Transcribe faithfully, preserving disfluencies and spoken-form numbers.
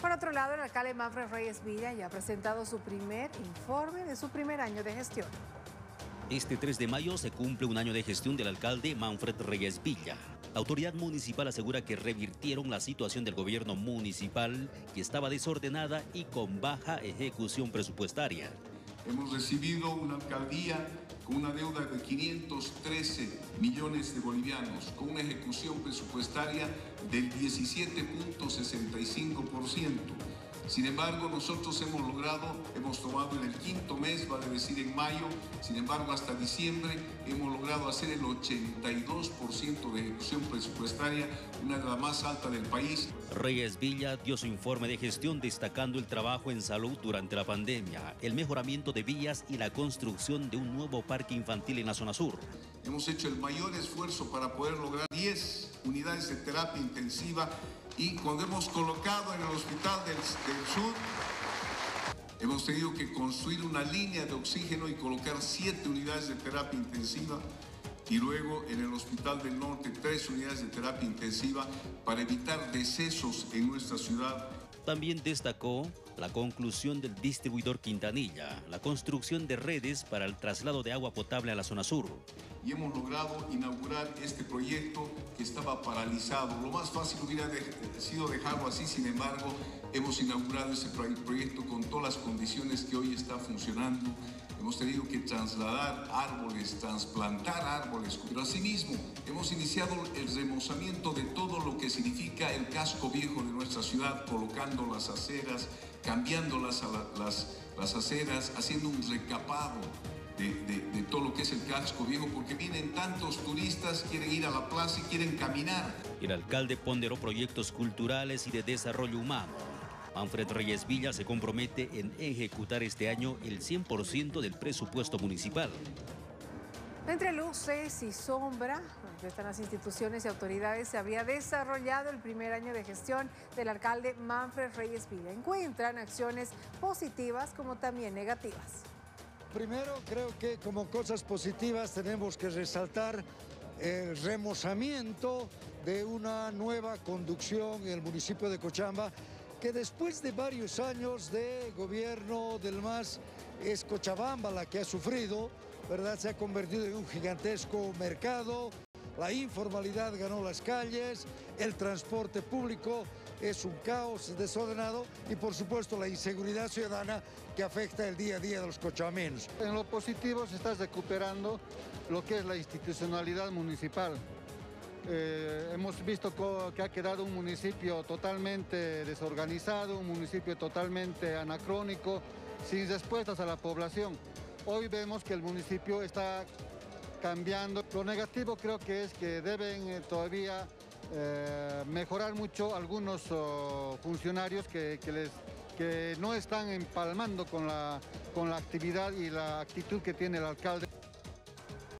Por otro lado, el alcalde Manfred Reyes Villa ya ha presentado su primer informe de su primer año de gestión. Este tres de mayo se cumple un año de gestión del alcalde Manfred Reyes Villa. La autoridad municipal asegura que revirtieron la situación del gobierno municipal, que estaba desordenada y con baja ejecución presupuestaria. Hemos recibido una alcaldía con una deuda de quinientos trece millones de bolivianos, con una ejecución presupuestaria del diecisiete punto sesenta y cinco por ciento. Sin embargo, nosotros hemos logrado, hemos tomado en el quinto mes, vale decir en mayo, sin embargo hasta diciembre hemos logrado hacer el ochenta y dos por ciento de ejecución presupuestaria, una de las más altas del país. Reyes Villa dio su informe de gestión destacando el trabajo en salud durante la pandemia, el mejoramiento de vías y la construcción de un nuevo parque infantil en la zona sur. Hemos hecho el mayor esfuerzo para poder lograr diez unidades de terapia intensiva y cuando hemos colocado en el hospital del, del sur, hemos tenido que construir una línea de oxígeno y colocar siete unidades de terapia intensiva y luego en el hospital del norte tres unidades de terapia intensiva para evitar decesos en nuestra ciudad. También destacó la conclusión del distribuidor Quintanilla, la construcción de redes para el traslado de agua potable a la zona sur. Y hemos logrado inaugurar este proyecto que estaba paralizado. Lo más fácil hubiera de, sido dejarlo así, sin embargo, hemos inaugurado ese proyecto con todas las condiciones que hoy está funcionando. Hemos tenido que trasladar árboles, trasplantar árboles, pero asimismo hemos iniciado el remozamiento de todo lo que significa el casco viejo de nuestra ciudad, colocando las aceras, cambiando las, las, las aceras, haciendo un recapado de, de, de todo lo que es el casco viejo, porque vienen tantos turistas, quieren ir a la plaza y quieren caminar. El alcalde ponderó proyectos culturales y de desarrollo humano. Manfred Reyes Villa se compromete en ejecutar este año el cien por ciento del presupuesto municipal. Entre luces y sombra, donde están las instituciones y autoridades, se habría desarrollado el primer año de gestión del alcalde Manfred Reyes Villa. Encuentran acciones positivas como también negativas. Primero, creo que como cosas positivas tenemos que resaltar el remozamiento de una nueva conducción en el municipio de Cochabamba, que después de varios años de gobierno del M A S, es Cochabamba la que ha sufrido, ¿verdad? Se ha convertido en un gigantesco mercado, la informalidad ganó las calles, el transporte público es un caos desordenado y por supuesto la inseguridad ciudadana que afecta el día a día de los cochabamenos. En lo positivo se está recuperando lo que es la institucionalidad municipal. Eh, hemos visto que ha quedado un municipio totalmente desorganizado, un municipio totalmente anacrónico, sin respuestas a la población. Hoy vemos que el municipio está cambiando. Lo negativo creo que es que deben eh, todavía eh, mejorar mucho algunos oh, funcionarios que, que, les, que no están empalmando con la, con la actividad y la actitud que tiene el alcalde.